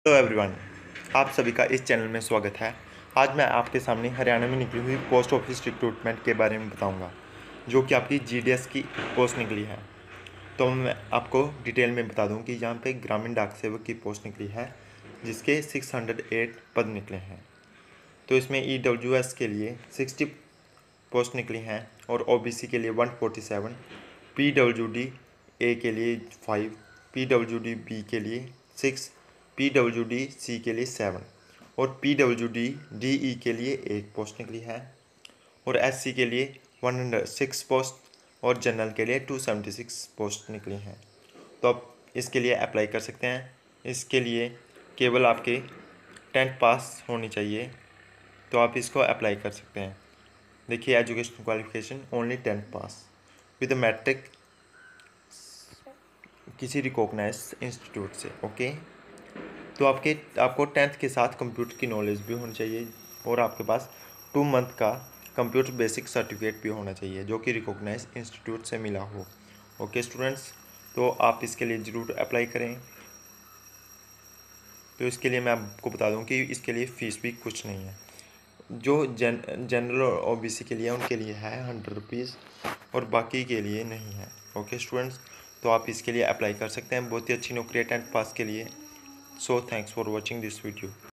Hello everyone, आप सभी का इस चैनल में स्वागत है। आज मैं आपके सामने हरियाणा में निकली हुई पोस्ट ऑफिस रिक्रूटमेंट के बारे में बताऊंगा, जो कि आपकी जीडीएस की पोस्ट निकली है। तो मैं आपको डिटेल में बता दूं कि यहाँ पे ग्रामीण डाक सेवक की पोस्ट निकली है, जिसके 608 पद निकले हैं। तो इसमें ईडब्ल्यूएस के लिए 60 पोस्ट निकली हैं और ओबीसी के लिए 147, पीडब्ल्यूडी ए के लिए 5, पीडब्ल्यूडी बी के लिए 6, पीडब्ल्यूडी सी के लिए 7 और पीडब्ल्यूडी डीई के लिए 1 पोस्ट निकली है और एससी के लिए 106 पोस्ट और जनरल के लिए 276 पोस्ट निकली हैं। तो आप इसके लिए अप्लाई कर सकते हैं। इसके लिए केवल आपके 10th पास होनी चाहिए, तो आप इसको अप्लाई कर सकते हैं। देखिए, education qualification only 10th pass with matric किसी रिकॉग्नाइज इंस्टीट्यूट से। ओके, तो आपको 10th के साथ कंप्यूटर की नॉलेज भी होनी चाहिए और आपके पास 2 मंथ का कंप्यूटर बेसिक सर्टिफिकेट भी होना चाहिए, जो कि रिकॉग्नाइज इंस्टीट्यूट से मिला हो। ओके स्टूडेंट्स, तो आप इसके लिए ज़रूर अप्लाई करें। तो इसके लिए मैं आपको बता दूं कि इसके लिए फ़ीस भी कुछ नहीं है। जो जनरल और ओबीसी के लिए उनके लिए है 100 रुपीज़ और बाकी के लिए नहीं है। ओके स्टूडेंट्स, तो आप इसके लिए अप्लाई कर सकते हैं। बहुत ही अच्छी नौकरी है 10th पास के लिए। So thanks for watching this video.